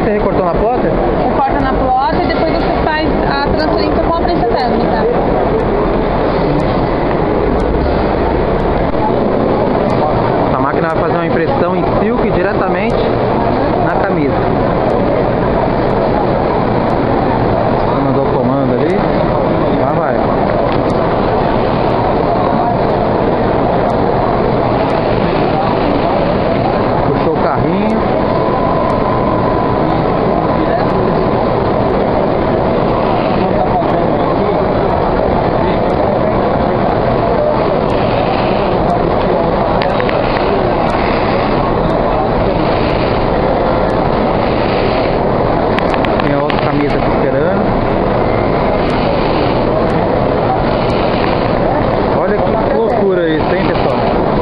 você recortou na plota? Recorta na plota e depois você faz a transferência com a prensa térmica. Essa máquina vai fazer uma impressão em silk diretamente na camisa. Você mandou o comando ali, lá vai. Puxou o carrinho. Camisa aqui esperando. Olha que loucura isso, hein, pessoal?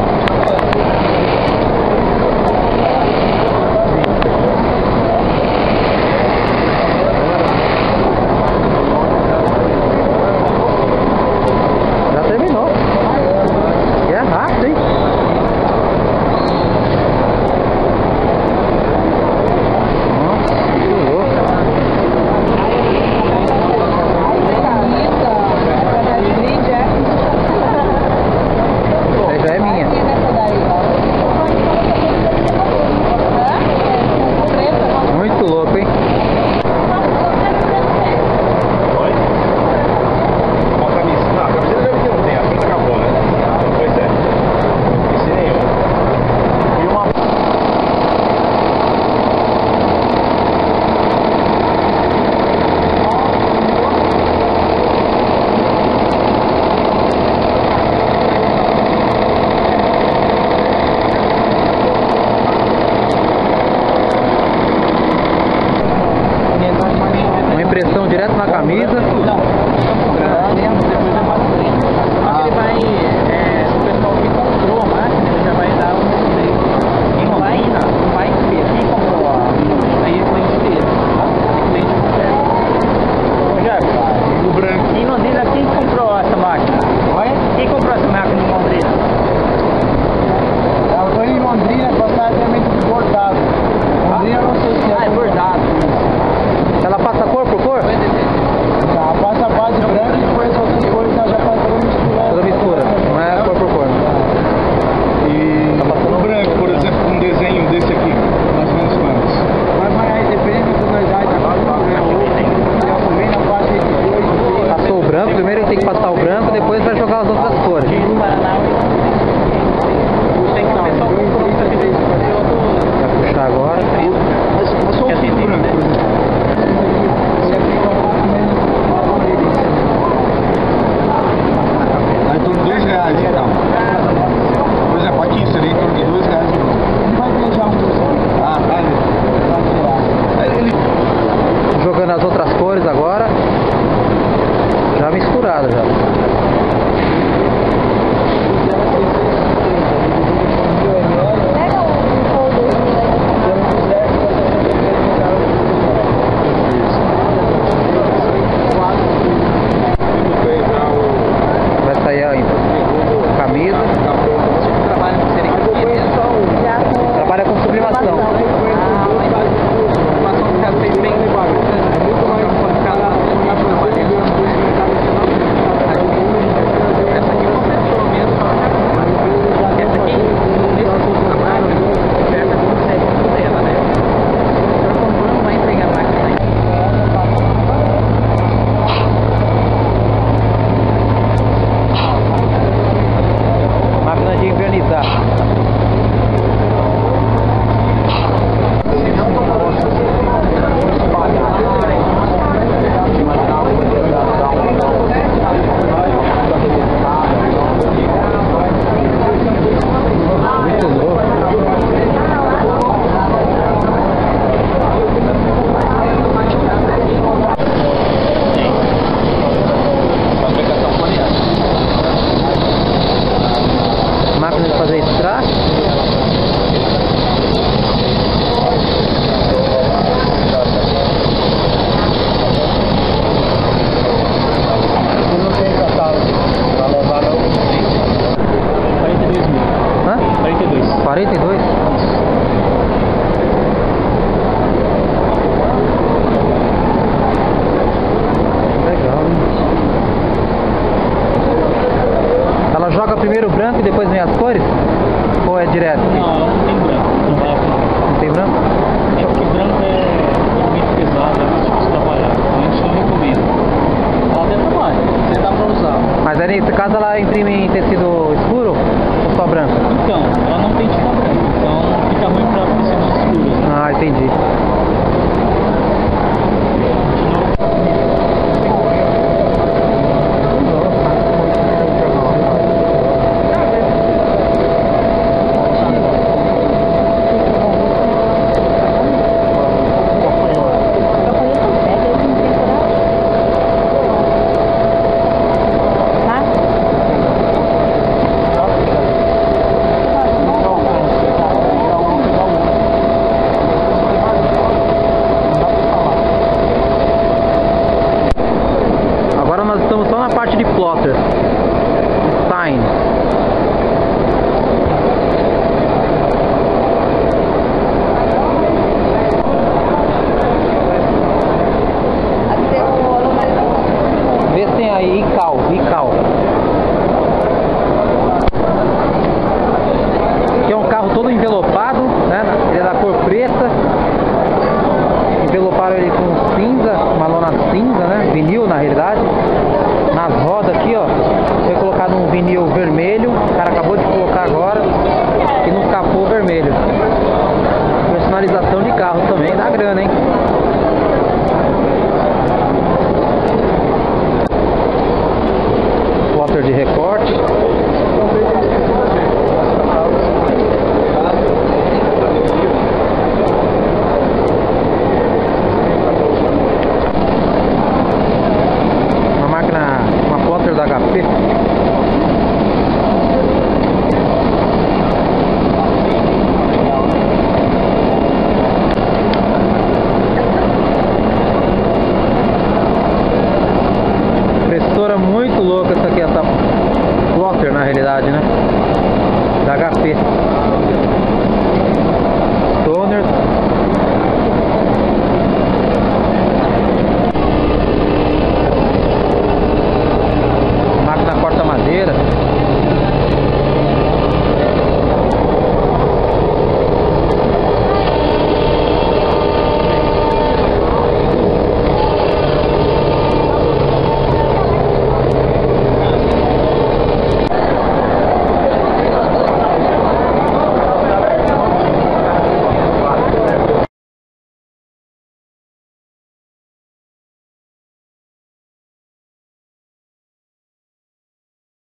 Já terminou. E é rápido, hein? Já é minha. Muito louco, hein? Uma camisa. Não, a camisa já não tem, a camisa acabou, né? Pois é. Esse nenhum. E uma. Uma impressão direto na camisa. Ele vai, o pessoal que comprou a máquina, ele já vai dar um. Quem não vai ver. Quem comprou aí é cliente dele. O branquinho não diz a quem comprou essa máquina. Quem comprou essa máquina em Londrina? Eu tô em Londrina, constantemente bordado. Londrina não sei se é bordado. Ela passa cor por cor? Tá. primeiro o branco e depois vem as cores? Ou é direto? Não, ela não tem branco. Não vai aplicar. Não tem branco? É porque branco é muito pesado, é muito difícil trabalhar. Então a gente não recomenda. Ela até trabalha, você dá pra usar. Mas aí nesse caso ela imprime em tecido escuro ou só branco? Então, ela não tem tinta branca, então fica ruim pra tecidos escuros. Né? Ah, entendi.